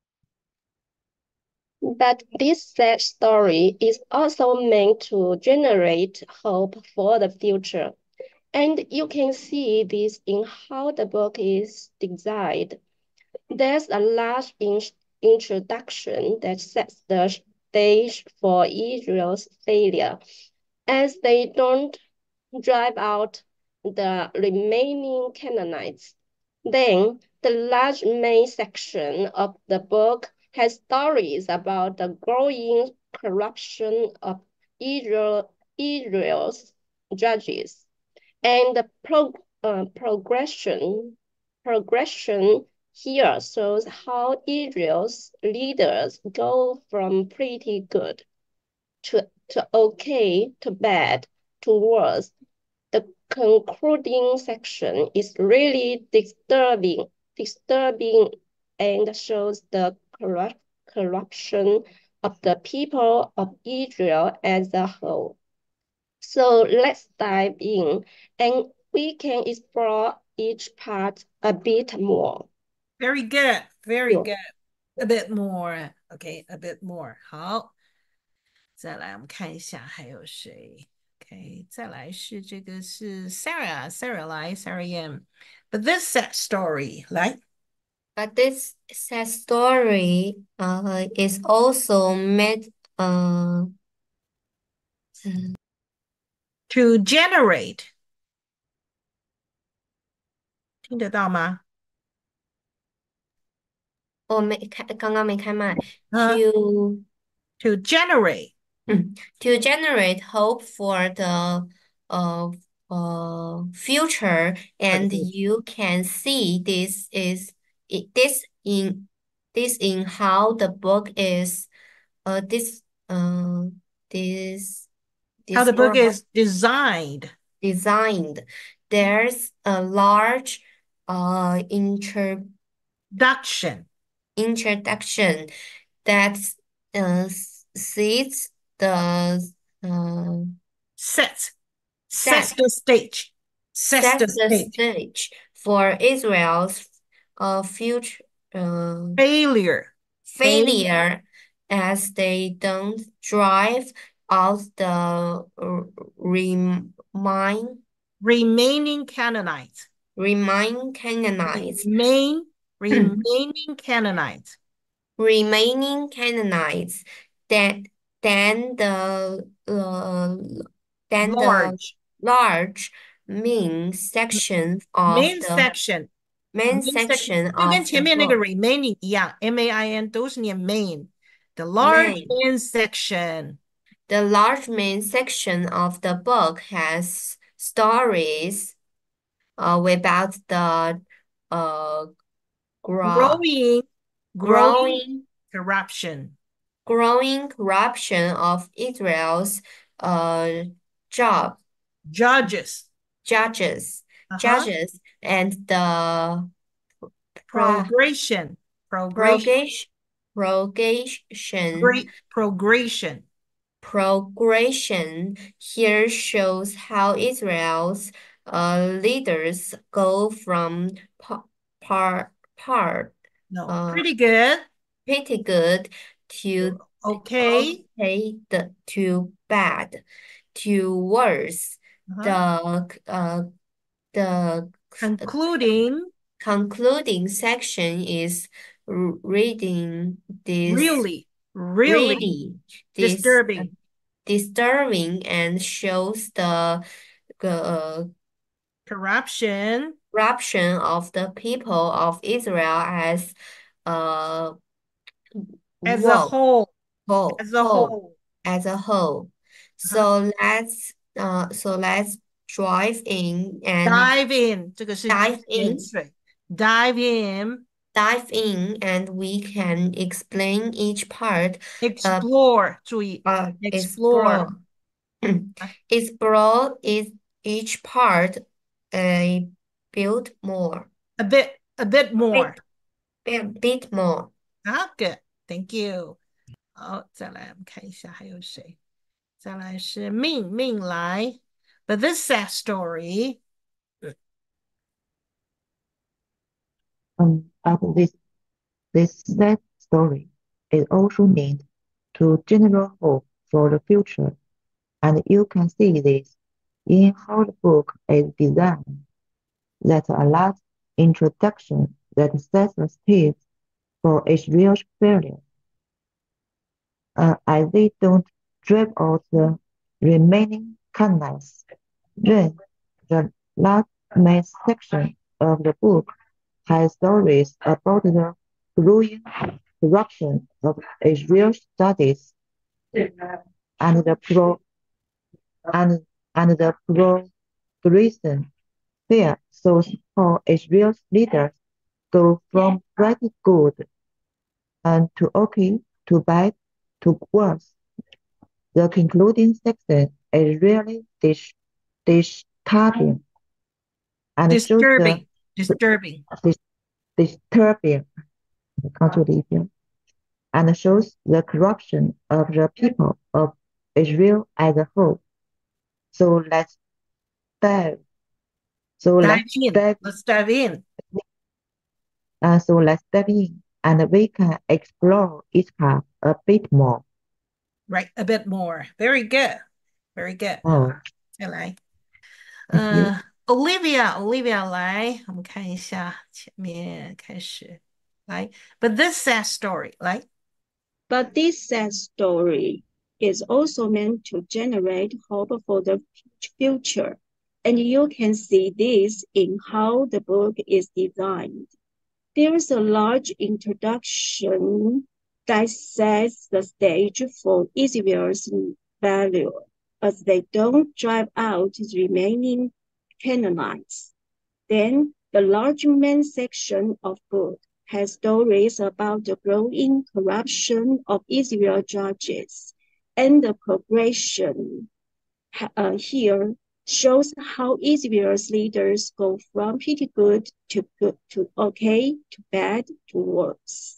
But this sad story is also meant to generate hope for the future. And you can see this in how the book is designed. There's a large in introduction that sets the stage for Israel's failure, as they don't drive out the remaining Canaanites. Then the large main section of the book has stories about the growing corruption of Israel, Israel's judges, and the pro, uh, progression progression here shows how Israel's leaders go from pretty good to, to okay to bad to worse. The concluding section is really disturbing, disturbing and shows the corrupt, corruption of the people of Israel as a whole. So let's dive in and we can explore each part a bit more. Very good, very Sure. good. A bit more, okay, a bit more. 好，再来我们看一下还有谁。OK，再来是这个是 Sarah，Sarah 来 Sarah Yan。But this sad story 来 But this sad story uh, is also meant uh, to generate，听得到吗？ 我没开，刚刚没开麦。 啊 To To generate， to generate hope for the uh, uh, future, and you can see this is it, this in this in how the book is uh this uh this how the book described- is designed. designed. There's a large uh inter Introduction. introduction that uh, sets the uh, Set. Set. Sets the stage. Sets sets the the stage. stage for Israel's uh, future uh, Failure. failure as they don't drive out the uh, remain Remaining Canaanites. remain Canaanites. Remain, remaining Canaanites. remaining Canaanites, then then the uh, then Large. the large main section of Main the section. main Main section 就跟 of 前 the 面那个 book, remaining 一样 ，M A I N 都是念 main。The large Main. main section. the large main section of the book has stories uh, about the uh gro- Growing, growing growing corruption. growing corruption of Israel's uh job Judges. judges Uh-huh. judges and the pro- Progression. Progression. progression progression Great progression. progression here shows how Israel's uh leaders go from pa- part part No, uh, pretty good. pretty good to Okay. okay the to bad to worse. Uh-huh. The uh the Concluding, concluding section is r- reading this really, really really this disturbing. disturbing and shows the uh, Corruption corruption of the people of Israel as uh as a whole, whole. whole, As a whole, whole. as a whole. So let's uh so let's drive in and Dive in. 这个是 dive in. 潜水 Dive in. dive in and we can explain each part. Explore. 注意 Uh, explore. explore is each part a bit more. A bit, a bit more. Bit, bit more. Ah, good. Thank you. 好，再来我们看一下还有谁。再来是命命来。But this sad story. Um, but this this sad story is also meant to generate hope for the future, and you can see this in how the book is designed. That's a large introduction that sets the stage for Israel's failure. Uh, as they don't drive out the remaining Canaanites, then the last main section of the book has stories about the growing corruption of Israel's studies and the pro and, and the progression here shows how Israel's leaders go from pretty good and to okay to bad to worse. The concluding section is really dis disturbing and shows the Disturbing, disturbing. dis disturbing contradiction and shows the corruption of the people of Israel as a whole. So let's dive. So Dive let's in. dive. Let's dive in. Uh, so let's dive in, and we can explore each part a bit more. Right, a bit more. Very good, very good. Oh, 再来， thank you. 呃，Olivia，Olivia 来，我们看一下前面开始来。But this sad story，来。 But this sad story is also meant to generate hope for the future, and you can see this in how the book is designed. There is a large introduction that sets the stage for Israel's value as they don't drive out the remaining Canaanites. Then the large main section of book has stories about the growing corruption of Israel judges, and the progression uh, here shows how Israel's leaders go from pretty good to good to okay to bad to worse.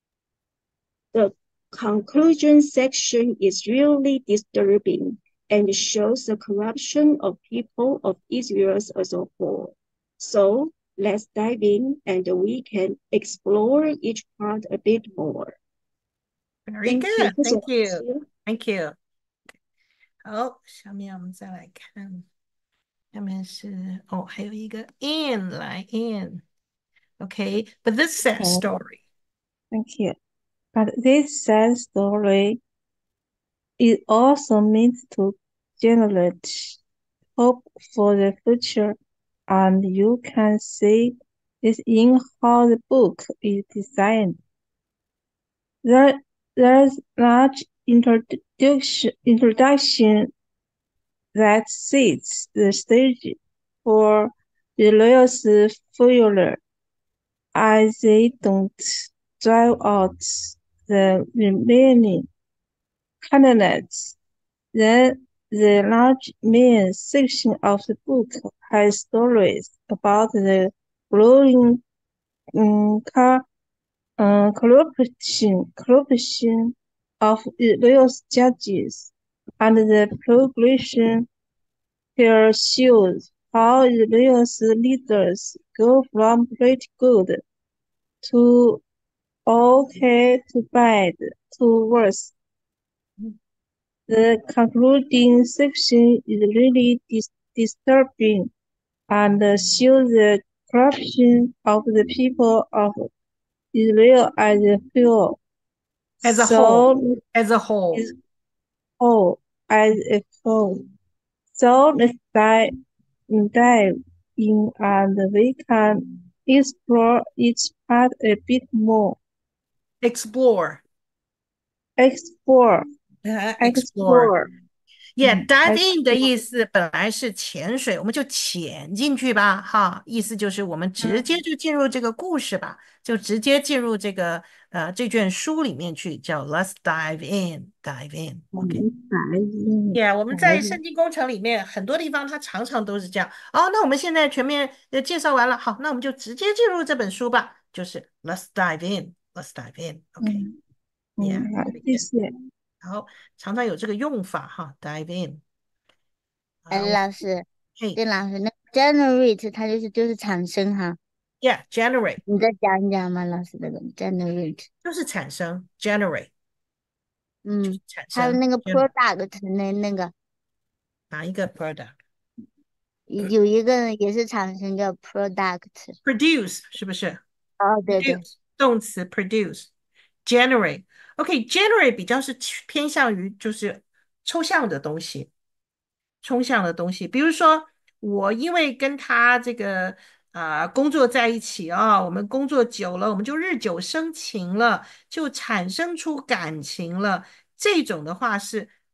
The conclusion section is really disturbing and shows the corruption of people of Israel as a whole. So let's dive in and we can explore each part a bit more. Very Thank you. good, 谢谢 thank 老 you, 师。 thank you. 好，下面我们再来看，下面是哦，还有一个 in 来 in。Okay, but this sad Okay. story. Thank you. But this sad story is also meant to generate hope for the future, and you can see this in how the book is designed. There, there's large introduction, introduction that sets the stage for the Royals failure, as they don't drive out the remaining candidates. Then the large main section of the book has stories about the growing um, car, uh, corruption, corruption of various judges, and the progression here shows how the various leaders go from pretty good to okay to bad to worse. The concluding section is really dis disturbing and shows the corruption of the people of Israel as a whole. As a so, whole, as a whole. As, whole, as a whole. So let's dive, dive in and we can explore each part a bit more. Explore. Explore. Uh, explore. Yeah, dive in 的 explore. 意思本来是潜水，我们就潜进去吧，哈，意思就是我们直接就进入这个故事吧，就直接进入这个呃这卷书里面去，叫 Let's dive in，dive in。OK。Yeah， 我们在圣经工程里面很多地方它常常都是这样。哦，那我们现在全面呃介绍完了，好，那我们就直接进入这本书吧，就是 Let's dive in，Let's dive in。OK。Yeah， 嗯，谢谢。 然后常常有这个用法哈 ，dive in。 哎，老师， 嘿， 对老师，那 generate 它就是就是产生哈。 Yeah，generate。 你再讲一讲吗，老师？这个 generate 就是产生 ，generate。 嗯， 产生。 还有那个 product 的那个。 哪一个 product？ 有一个也是产生叫 product。produce 是不是？ 哦，对对。 动词 produce。generate。OK，generate 比较是偏向于就是抽象的东西，抽象的东西。比如说，我因为跟他这个啊、呃、工作在一起啊，我们工作久了，我们就日久生情了，就产生出感情了。这种的话是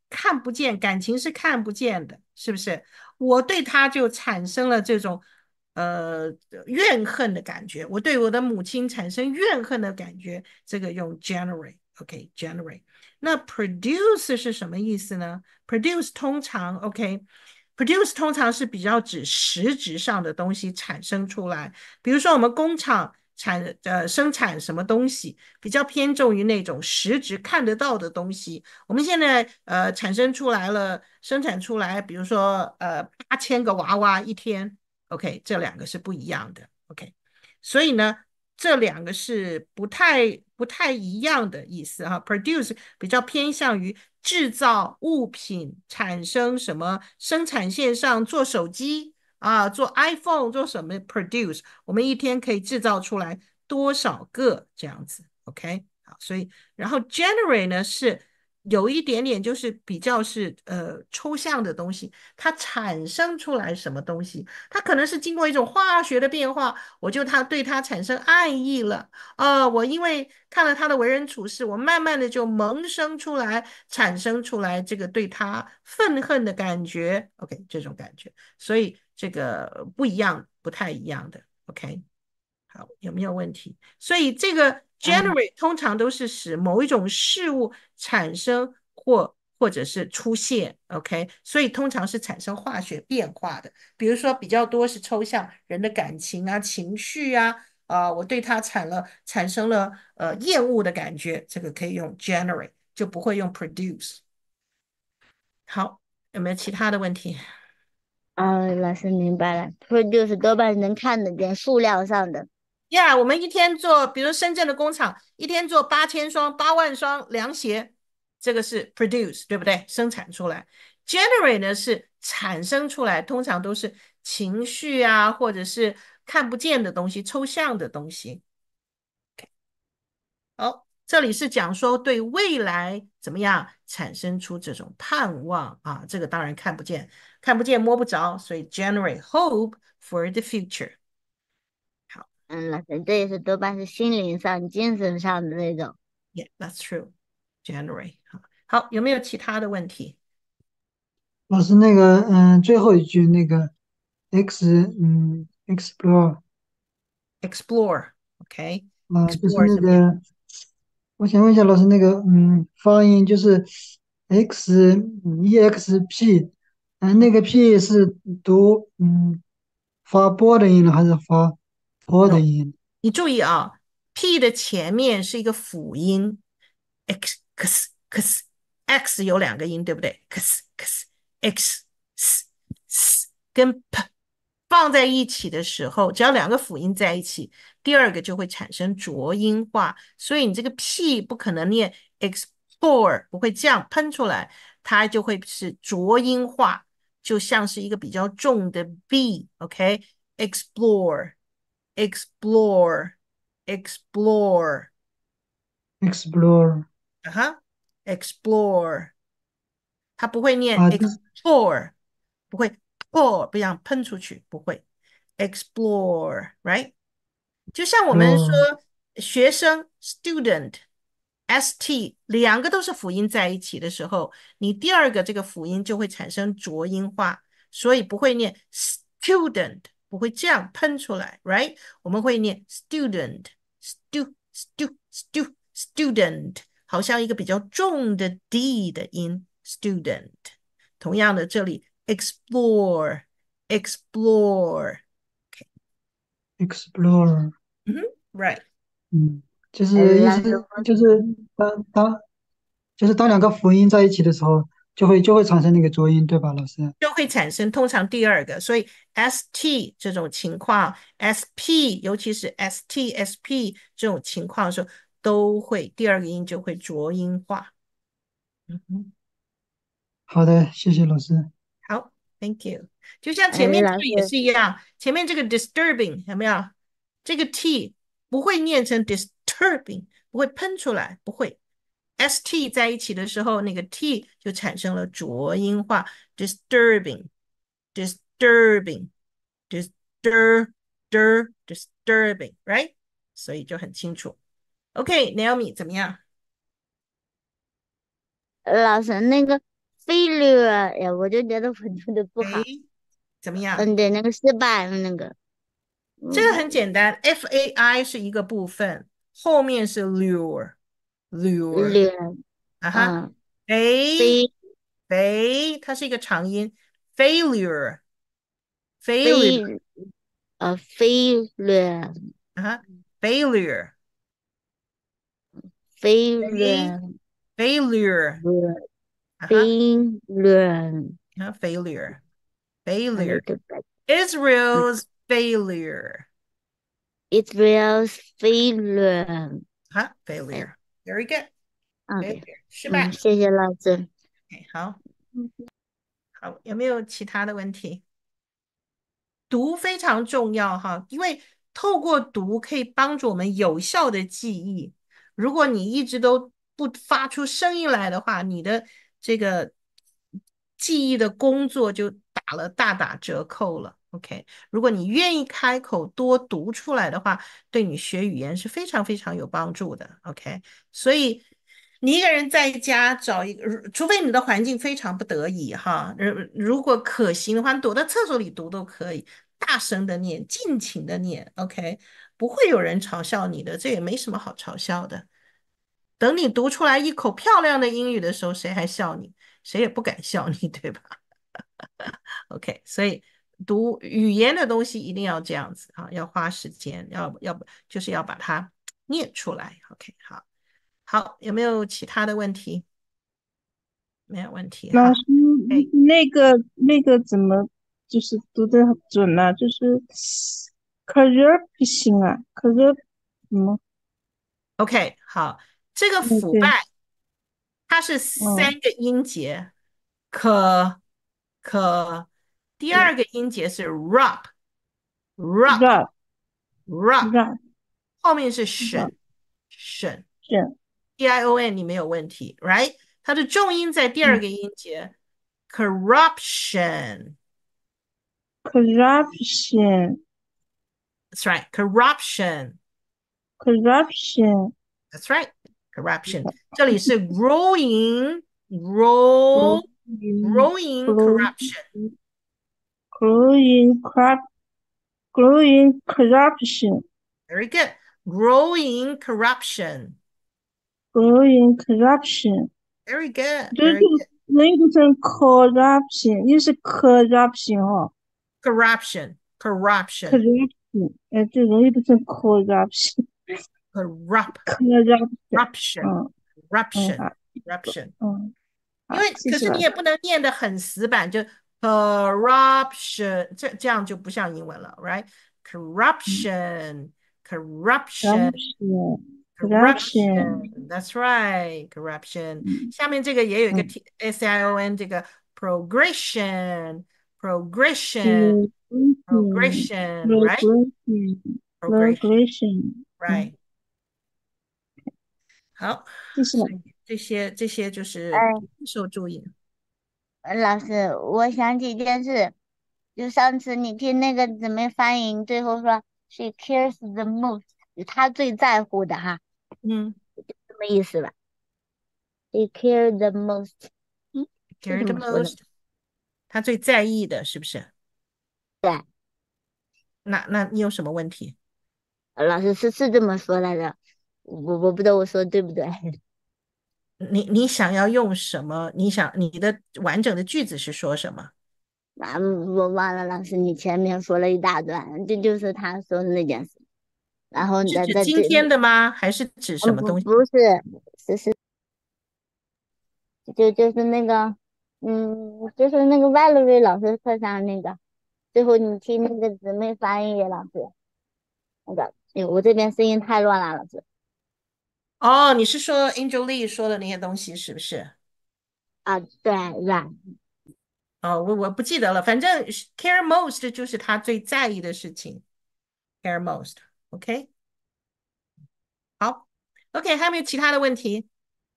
看不见，感情是看不见的，是不是？我对他就产生了这种呃怨恨的感觉，我对我的母亲产生怨恨的感觉，这个用 generate，OK，generate。那 produce 是什么意思呢？produce 通常 OK，produce 通常是比较指实质上的东西产生出来，比如说我们工厂产呃生产什么东西，比较偏重于那种实质看得到的东西。我们现在呃产生出来了，生产出来，比如说呃八千个娃娃一天，OK，这两个是不一样的，OK。所以呢，这两个是不太不太一样的意思哈。produce 比较偏向于制造物品，产生什么生产线上做手机啊，做 iPhone，做什么 produce，我们一天可以制造出来多少个这样子，OK。好，所以然后 generate 呢是有一点点就是比较是呃抽象的东西，它产生出来什么东西，它可能是经过一种化学的变化，我就他对他产生爱意了啊、呃，我因为看了他的为人处事，我慢慢的就萌生出来，产生出来这个对他愤恨的感觉，OK，这种感觉，所以这个不一样，不太一样的，OK。好，有没有问题？所以这个 generate 通常都是使某一种事物产生或或者是出现，OK，所以通常是产生化学变化的。比如说比较多是抽象人的感情啊、情绪啊，啊、我对它产了产生了呃厌恶的感觉，这个可以用 generate，就不会用 produce。好，有没有其他的问题？ 啊，老师明白了，produce 多半是能看得见数量上的。 呀， yeah, 我们一天做，比如深圳的工厂，一天做八千双、八万双凉鞋，这个是 produce， 对不对？生产出来。generate 呢是产生出来，通常都是情绪啊，或者是看不见的东西、抽象的东西。好，这里是讲说对未来怎么样产生出这种盼望啊，这个当然看不见，看不见摸不着，所以 generate hope for the future。 嗯，老师，这也是多半是心灵上、精神上的那种。 Yeah, that's true. Generate. 好，有没有其他的问题？ 老师，那个，嗯，最后一句那个 x，嗯，explore Explore. OK. 啊，就是 Explore 那怎么样？ 个，我想问一下老师，那个，嗯，发音就是 x e x p，嗯，那个 p 是读嗯发波的音呢，还是发坡的 No， 音？ 你注意啊，P 的前面是一个辅音，x x x x 有两个音，对不对？x x x s s 跟 p 放在一起的时候，只要两个辅音在一起，第二个就会产生浊音化，所以你这个 P 不可能念 explore，不会这样喷出来，它就会是浊音化，就像是一个比较重的 B，OK，explore。explore, explore, explore 啊哈，explore，它不会念啊，就是 explore，不会 pour，不像喷出去，不会 explore，right？就像我们说 explore 学生 student。st 两个都是辅音在一起的时候，你第二个这个辅音就会产生浊音化，所以不会念 student，不会这样喷出来 ，right？我们会念 student，stu stu stu student，好像一个比较重的 d 的音 student。同样的，这里 explore explore， explore， 嗯哼，right。 嗯，就是意思哎老师， 就是当当就是当两个辅音在一起的时候，就会就会产生那个浊音，对吧，老师？ 就会产生通常第二个，所以 st 这种情况，sp 尤其是 st sp 这种情况的时候，都会第二个音就会浊音化。嗯哼， 好的，谢谢老师。 好，thank you。就像前嗯， 面这个也老师， 是一样，前面这个 disturbing 有没有？这个 t 不会念成 disturbing，不会喷出来，不会。st 在一起的时候，那个 t 就产生了浊音化，disturbing。disturbing, disturb, disturbing, right? 所以就很清楚。OK，Naomi 怎么样？ 老师那个 failure，哎呀，我就觉得我读的不好。 哎，怎么样？ 嗯，对，那个失败那个， 这个嗯很简单，F A I 是一个部分，后面是 lure，lure， ，lure， 啊哈， 嗯肥 ，fail 肥，它是一个长音，failure，failure， fail 呃 failure 啊哈，failure， failure 肥 failure， 啊哈， failure 啊 failure，failure， a little bit Israel's failure， Israel's failure， 哈哎 ，failure，very good，failure， ，OK， 失败嗯，谢谢老师。 ，OK，好，好，有没有其他的问题？读非常重要哈，因为透过读可以帮助我们有效的记忆。如果你一直都不发出声音来的话，你的这个记忆的工作就打了大打折扣了。OK，如果你愿意开口多读出来的话，对你学语言是非常非常有帮助的。OK，所以你一个人在家找一个，如除非你的环境非常不得已哈，如如果可行的话，你躲到厕所里读都可以，大声的念，尽情的念，OK，不会有人嘲笑你的，这也没什么好嘲笑的。等你读出来一口漂亮的英语的时候，谁还笑你？谁也不敢笑你，对吧？OK，所以读语言的东西一定要这样子啊，要花时间，要要就是要把它念出来。OK，好。好，有没有其他的问题？没有问题哈。 老师， 哎那个那个怎么就是读的准呢、就是 corruption 啊，corrupt 什么？ ，OK，好，这个嗯，对， 腐败它是嗯三个音节，可可，第二个音节是 rub，rub，rub， ，rub rub 后面是 rub 省省是 ，D I O N 你没有问题，right？它的重音在第二嗯个音节，corruption。 corruption That's right, corruption. corruption That's right, corruption. 这里是 growing, grow, growing growing growing corruption. growing crop growing corruption Very good. Growing corruption. growing corruption， Very good. 就是 Very good. 容易读成 corruption，又是 corruption 哦 Corruption. Corruption. ，corruption，哎，这容易读成 corruption Corrupt. corruption， Corruption. 嗯嗯 Corruption. 好， Corruption. 嗯，好， 因为可谢谢老师。 是你也不能念得很死板，就 corruption，这这样就不像英文了，right？Corruption, corruption, corruption corruption. That's right, corruption. 嗯下面这个也有一个嗯 T S I O N，这个 progression, progression, progression, right? progression Progression, progression， right? 嗯， 好， 谢谢老师。 所以这些这些就哎， 是受注意。 老师，我想起一件事，就上次你听那个姊妹翻译，最后说 she cares the most，她最在乎的哈， 嗯什么意思吧？she cares the most，嗯，是 ，care 这 the 么说的。 most，他最在意的是不是？ 对， 那那你有什么问题？ 老师是是这么说来的，我我不知道我说对不对。 你你想要用什么？你想你的完整的句子是说什么？ 啊，我忘了，老师你前面说了一大段，这就是他说的那件事。然后是指在在这， 今天的吗？还是指什嗯，不么东西？ 不是，是是就就是那个，嗯，就是那个 Valerie 老师课上那个，最后你听那个姊妹翻译老师那个，哎，我这边声音太乱了，老师。 哦，你是说 Angel Lee 说的那些东西是不是？ 啊，对，right， 哦，我我不记得了，反正 care most 就是他最在意的事情，care most。OK，好，OK，还有没有其他的问题？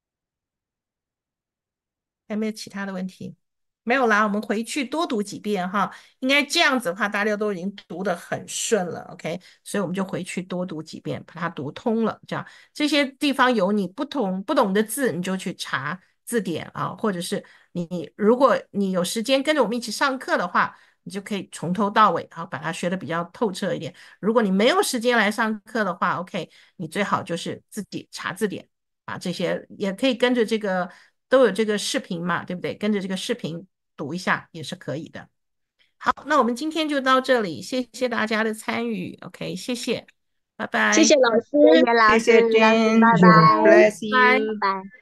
还有没有其他的问题？没有啦，我们回去多读几遍哈，应该这样子的话，大家都已经读得很顺了，OK，所以我们就回去多读几遍，把它读通了。这样这些地方有你不同不懂的字，你就去查字典啊，或者是你如果你有时间跟着我们一起上课的话，你就可以从头到尾啊把它学的比较透彻一点。如果你没有时间来上课的话 ，OK， 你最好就是自己查字典啊，这些也可以跟着这个都有这个视频嘛，对不对？跟着这个视频读一下也是可以的。好，那我们今天就到这里，谢谢大家的参与 ，OK， 谢谢，拜拜。 谢谢老师， 谢谢老师， 谢谢老师 Jane， 拜拜， bless 拜。 you。 拜拜。